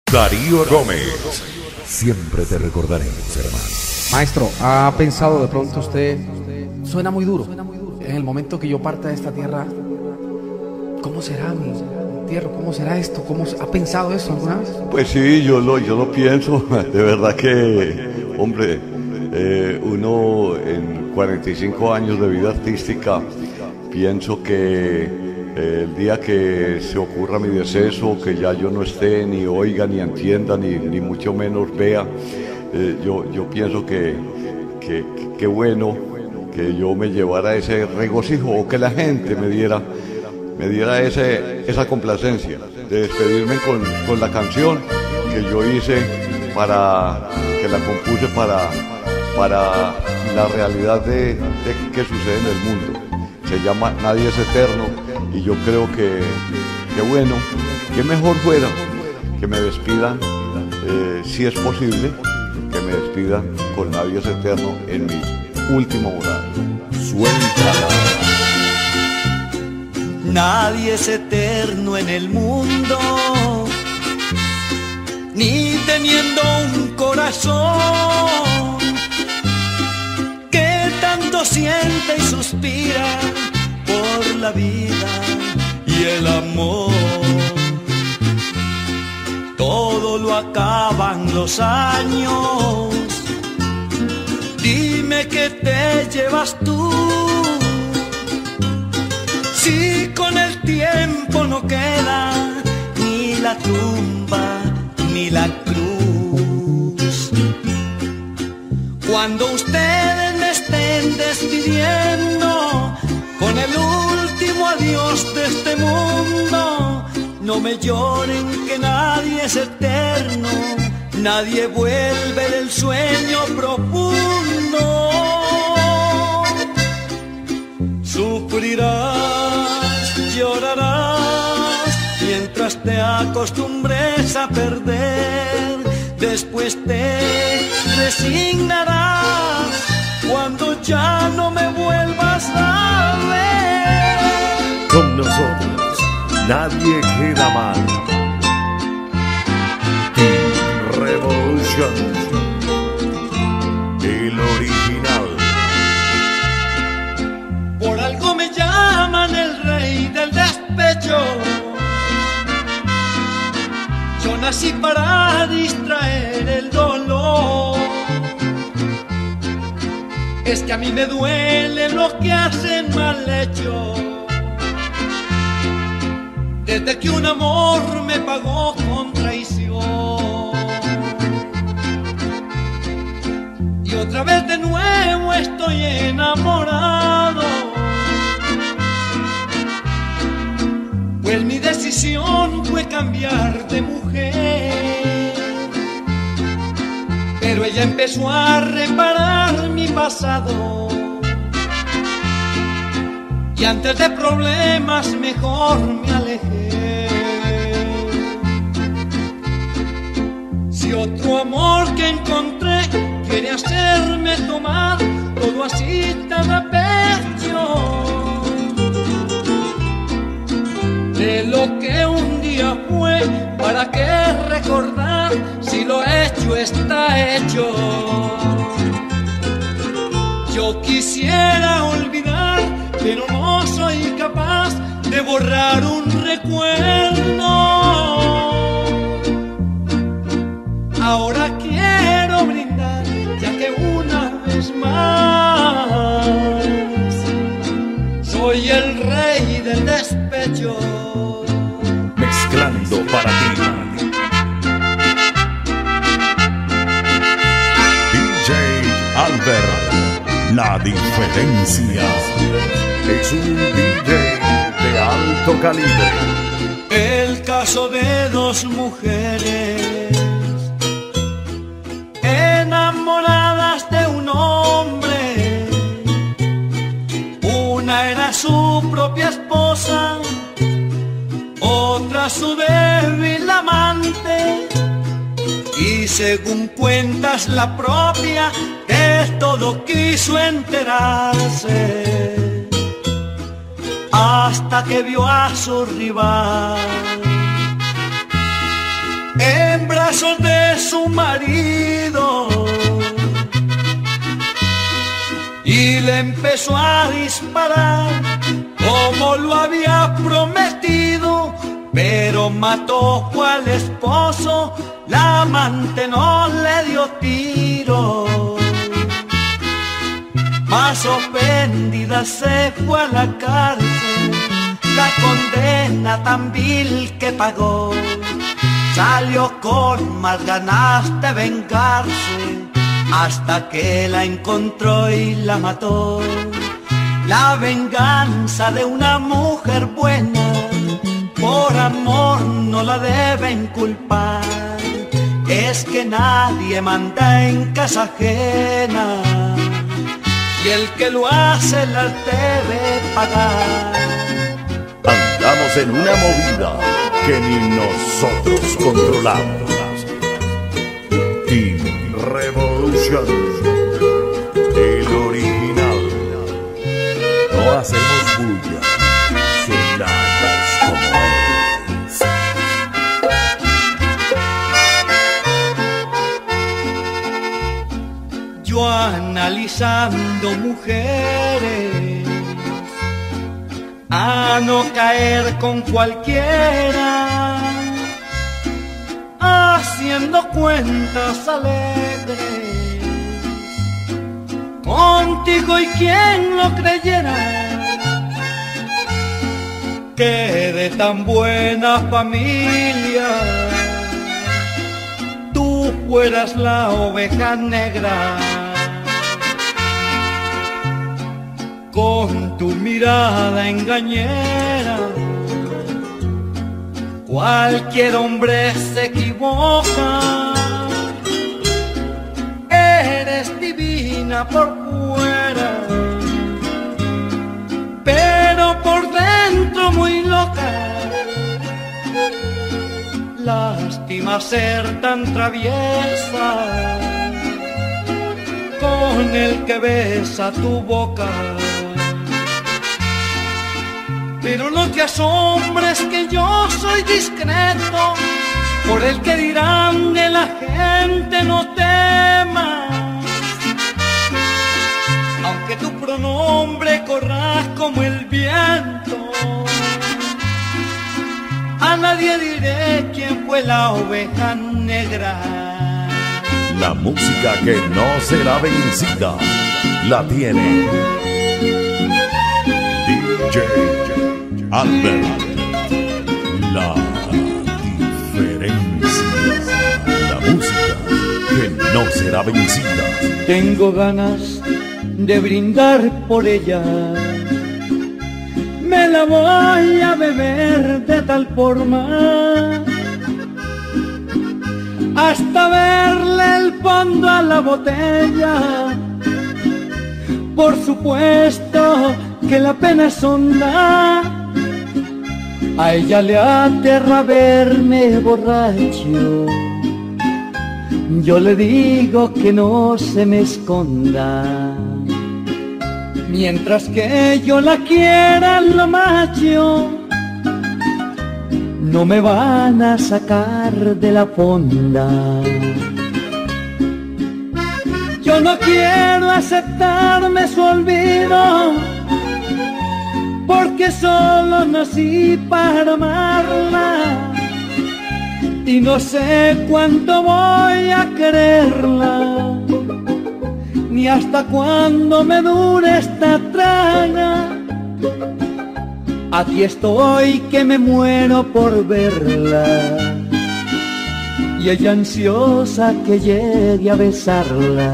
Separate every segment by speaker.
Speaker 1: Darío Gómez. Siempre te recordaremos, hermano.
Speaker 2: Maestro, ¿ha pensado de pronto usted? Suena muy duro. En el momento que yo parta de esta tierra, ¿cómo será mi entierro? ¿Cómo será esto? ¿Ha pensado eso alguna vez?
Speaker 3: Pues sí, yo lo pienso. De verdad que, hombre, uno en 45 años de vida artística, pienso que el día que se ocurra mi deceso, que ya yo no esté, ni oiga, ni entienda, ni mucho menos vea, yo pienso que bueno que yo me llevara ese regocijo, o que la gente me diera esa complacencia de despedirme con la canción que yo hice, que la compuse para la realidad de que sucede en el mundo. Se llama Nadie es Eterno, y yo creo que bueno, que mejor fuera que me despidan, si es posible, que me despidan con Nadie es Eterno en mi último horario.
Speaker 1: Suéltala.
Speaker 4: Nadie es eterno en el mundo, ni teniendo un corazón que tanto siente y suspira por la vida y el amor. Todo lo acaban los años. Dime qué te llevas tú, si con el tiempo no queda ni la tumba ni la cruz. Cuando ustedes me estén despidiendo con el último adiós de este mundo, no me lloren, que nadie es eterno, nadie vuelve del sueño profundo. Sufrirás, llorarás, mientras te acostumbres a perder. Después te resignarás cuando ya no me vuelvas a ver.
Speaker 1: Con nosotros, nadie queda mal. Team Revolution, el original.
Speaker 4: Por algo me llaman el rey del despecho. Yo nací para distraer el dolor. Es que a mí me duele lo que hacen mal hecho. Desde que un amor me pagó con traición. Y otra vez de nuevo estoy enamorado, pues mi decisión fue cambiar de mujer. Pero ella empezó a reparar mi pasado, y antes de problemas mejor me alejé. Si otro amor que encontré quiere hacerme tomar todo así tan a pecho de lo que un día fue, ¿para qué recordar si lo hecho está hecho? Yo quisiera olvidar, pero no soy capaz de borrar un recuerdo. Ahora quiero brindar, ya que una vez más soy el rey del despecho.
Speaker 1: Mezclando para ti, DJ Albert. La diferencia es un DJ de alto calibre.
Speaker 4: El caso de dos mujeres enamoradas de un hombre. Una era su propia esposa, otra su débil amante, y según cuentas la propia, que todo quiso enterarse, hasta que vio a su rival en brazos de su marido y le empezó a disparar como lo había prometido, pero mató al esposo, la amante no le dio tiro. Más ofendida se fue a la cárcel, la condena tan vil que pagó. Salió con más ganas de vengarse, hasta que la encontró y la mató. La venganza de una mujer buena, por amor no la deben culpar. Es que nadie manda en casa ajena, y el que lo hace las debe pagar.
Speaker 1: Andamos en una movida que ni nosotros controlamos. Team Revolution, el original. No hacemos bulla, sonamos como es.
Speaker 4: Yo analizando mujeres, a no caer con cualquiera, haciendo cuentas alegres, contigo y quien lo creyera, que de tan buena familia tú fueras la oveja negra. Con tu mirada engañera, cualquier hombre se equivoca. Eres divina por fuera, pero por dentro muy loca. Lástima ser tan traviesa con el que besa tu boca. Pero no te asombres que yo soy discreto, por el que dirán de la gente no temas. Aunque tu pronombre corra como el viento, a nadie diré quién fue la oveja negra.
Speaker 1: La música que no será vencida la tiene DJ Albert. La diferencia, la música que no será vencida.
Speaker 4: Tengo ganas de brindar por ella, me la voy a beber de tal forma hasta verle el fondo a la botella. Por supuesto que la pena es honda, a ella le aterra verme borracho. Yo le digo que no se me esconda, mientras que yo la quiera lo macho, no me van a sacar de la fonda. Yo no quiero aceptarme su olvido, porque solo nací para amarla y no sé cuánto voy a quererla, ni hasta cuándo me dure esta traga. Aquí estoy que me muero por verla, y ella ansiosa que llegue a besarla.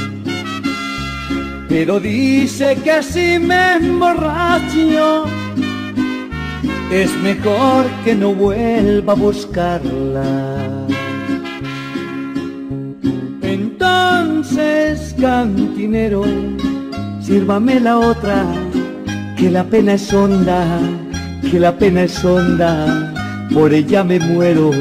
Speaker 4: Pero dice que si me emborracho, es mejor que no vuelva a buscarla. Entonces, cantinero, sírvame la otra, que la pena es honda, que la pena es honda, por ella me muero.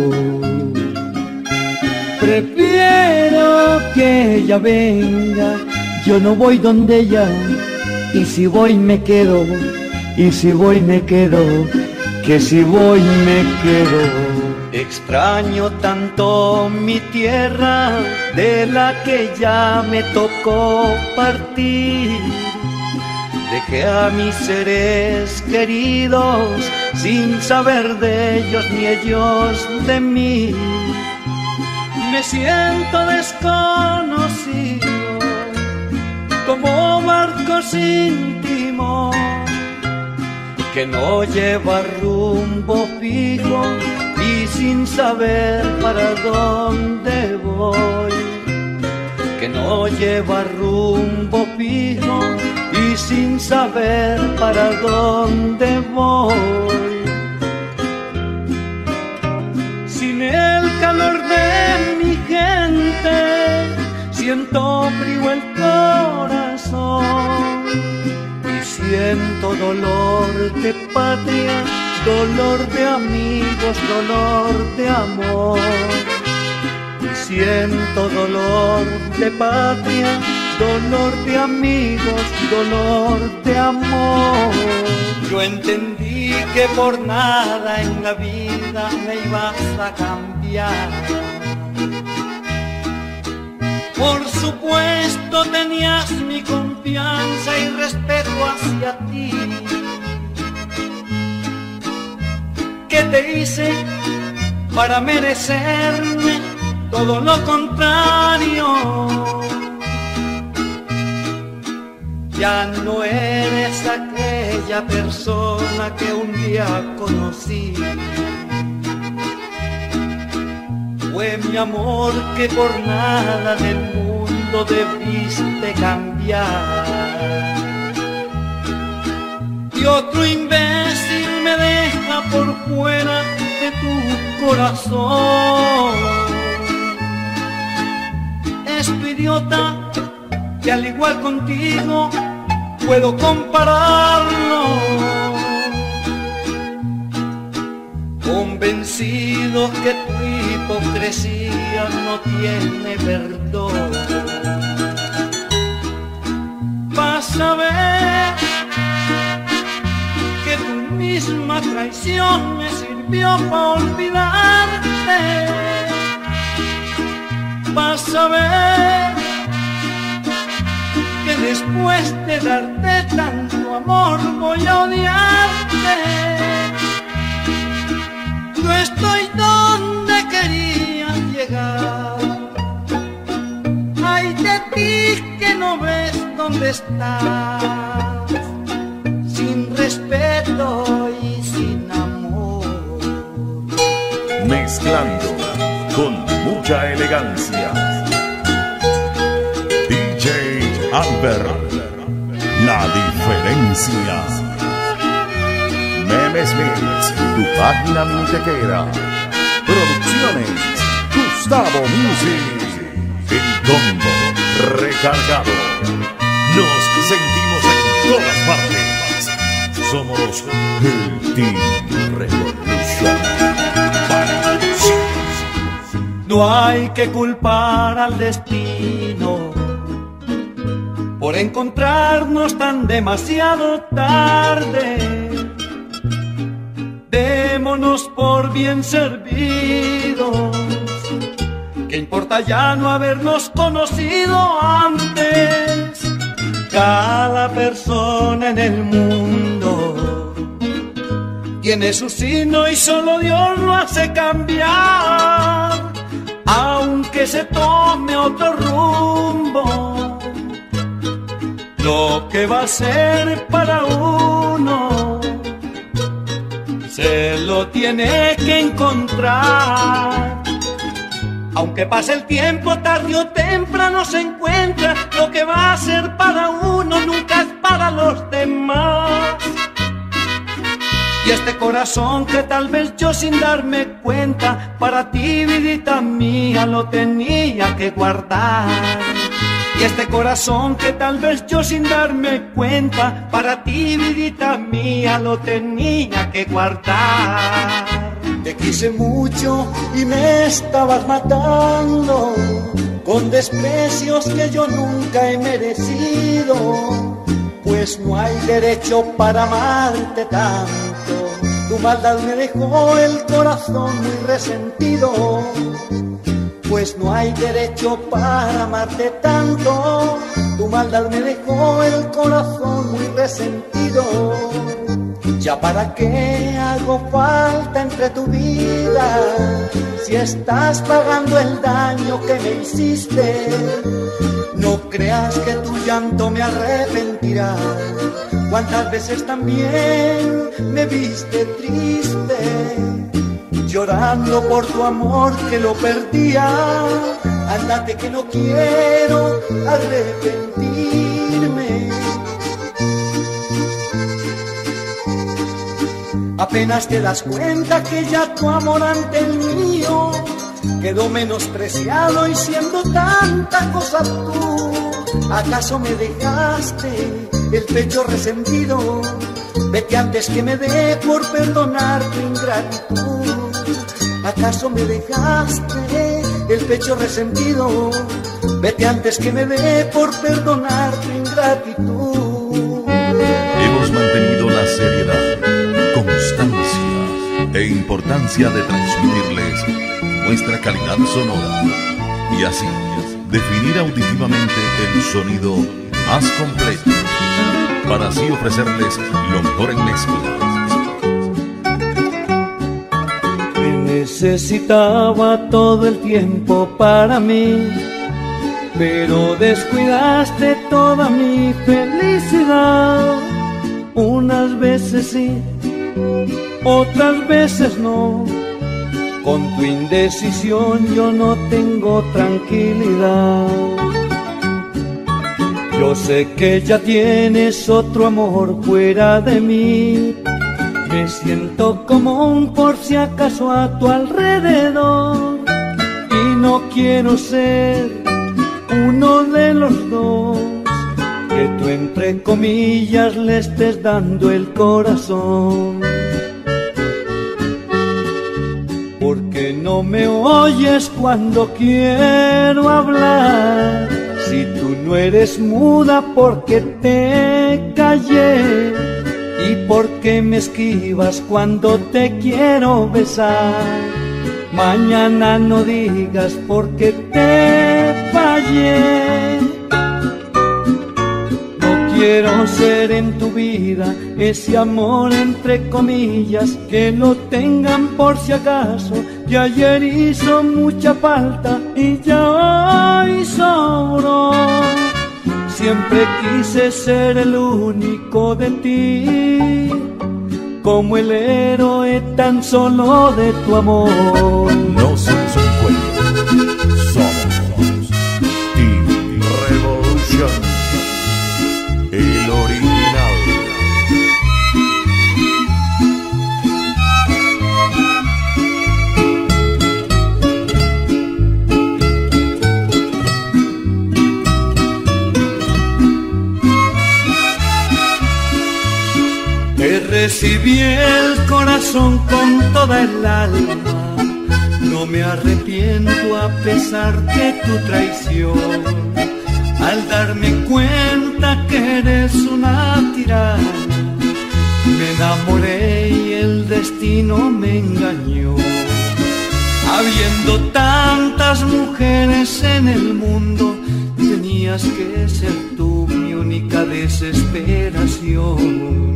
Speaker 4: Prefiero que ella venga, yo no voy donde ella, y si voy me quedo, y si voy me quedo, que si voy me quedo. Extraño tanto mi tierra, de la que ya me tocó partir. Dejé a mis seres queridos sin saber de ellos ni ellos de mí. Me siento desconocido, como barco sin timón, que no lleva rumbo fijo y sin saber para dónde voy. Que no lleva rumbo fijo y sin saber para dónde voy. Sin el calor de mi gente siento frío el corazón y siento dolor de patria, dolor de amigos, dolor de amor. Y siento dolor de patria, dolor de amigos, dolor de amor. Yo entendí que por nada en la vida me ibas a cambiar. Por supuesto tenías mi confianza y respeto hacia ti. ¿Qué te hice para merecerme todo lo contrario? Ya no eres aquella persona que un día conocí. Fue mi amor que por nada del mundo debiste cambiar. Y otro imbécil me deja por fuera de tu corazón. Es tu idiota que al igual contigo puedo compararlo. Convencido que tu hipocresía no tiene perdón. Vas a ver que tu misma traición me sirvió para olvidarte. Vas a ver que después de darte tanto amor voy a odiarte. No estoy donde quería llegar. Ay de ti que no ves dónde estás, sin respeto y sin amor.
Speaker 1: Mezclando con mucha elegancia, DJ Albert, la diferencia. Memes Mix, tu página mintequera. Producciones Gustavo Music. El combo recargado. Nos sentimos en todas partes. Somos el Team Revolution.
Speaker 4: No hay que culpar al destino por encontrarnos tan demasiado tarde. Démonos por bien servidos. ¿Qué importa ya no habernos conocido antes? Cada persona en el mundo tiene su signo y solo Dios lo hace cambiar. Aunque se tome otro rumbo, lo que va a ser para uno se lo tiene que encontrar. Aunque pase el tiempo, tarde o temprano se encuentra. Lo que va a ser para uno nunca es para los demás. Y este corazón que tal vez yo sin darme cuenta, para ti, vidita mía, lo tenía que guardar. Y este corazón que tal vez yo sin darme cuenta, para ti, vidita mía, lo tenía que guardar. Te quise mucho y me estabas matando con desprecios que yo nunca he merecido, pues no hay derecho para amarte tanto Tu maldad me dejó el corazón muy resentido, pues no hay derecho para amarte tanto. Tu maldad me dejó el corazón muy resentido. Ya para qué hago falta entre tu vida, si estás pagando el daño que me hiciste. No creas que tu llanto me arrepentirá. Cuántas veces también me viste triste, llorando por tu amor que lo perdía. Ándate que no quiero arrepentirme. Apenas te das cuenta que ya tu amor ante el mío quedó menospreciado, y siendo tanta cosa tú, ¿acaso me dejaste el pecho resentido? Vete antes que me dé por perdonar tu ingratitud. ¿Acaso me dejaste el pecho resentido? Vete antes que me dé por perdonar tu ingratitud.
Speaker 1: Hemos mantenido la seriedad, constancia e importancia de transmitirles nuestra calidad sonora y así definir auditivamente el sonido más completo para así ofrecerles lo mejor en mezclas.
Speaker 4: Me necesitaba todo el tiempo para mí, pero descuidaste toda mi felicidad. Unas veces sí, otras veces no. Con tu indecisión yo no tengo tranquilidad. Yo sé que ya tienes otro amor fuera de mí. Me siento como un por si acaso a tu alrededor, y no quiero ser uno de los dos que tú entre comillas le estés dando el corazón. Porque no me oyes cuando quiero hablar, si tú no eres muda porque te callé, y porque me esquivas cuando te quiero besar. Mañana no digas porque te fallé. Quiero ser en tu vida ese amor entre comillas, que lo tengan por si acaso. Y ayer hizo mucha falta y ya hoy sobró. Siempre quise ser el único de ti, como el héroe tan solo de tu amor.
Speaker 1: No somos un cuento, somos Team Revolution, el original.
Speaker 4: Te recibí el corazón con toda el alma, no me arrepiento a pesar de tu traición. Al darme cuenta que eres una tirana, me enamoré y el destino me engañó. Habiendo tantas mujeres en el mundo, tenías que ser tú mi única desesperación.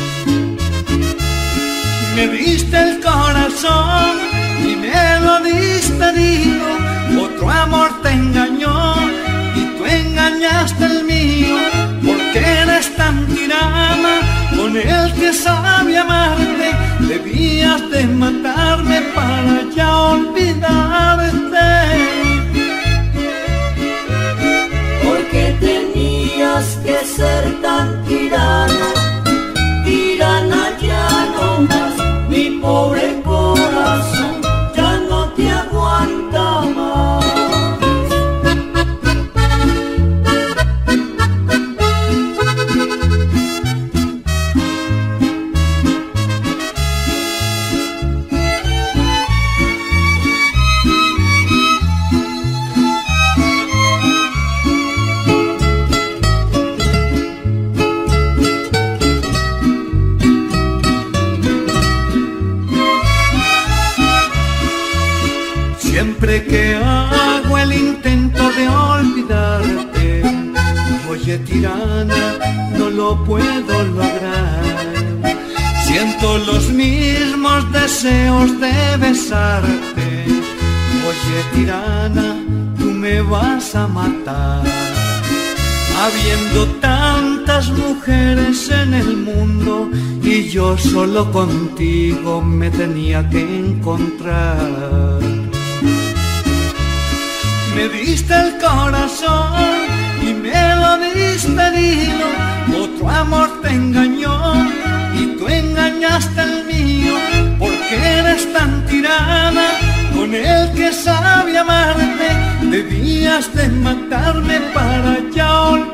Speaker 4: Me diste el corazón y me lo diste herido, otro amor te engañó y tú engañaste el mío. Porque eres tan tirana con el que sabe amarte, debías de matarme para ya olvidarte.
Speaker 5: Porque tenías que ser tan tirana, tirana ya no más. Mi pobre corazón ya no te aguanta más.
Speaker 4: tirana, no lo puedo lograr. Siento los mismos deseos de besarte. Oye, tirana, tú me vas a matar. Habiendo tantas mujeres en el mundo y yo solo contigo me tenía que encontrar. Me diste el corazón y me lo diste herido. Otro amor te engañó y tú engañaste el mío. Porque eres tan tirana con el que sabe amarte. Debías de matarme para ya olvidarte.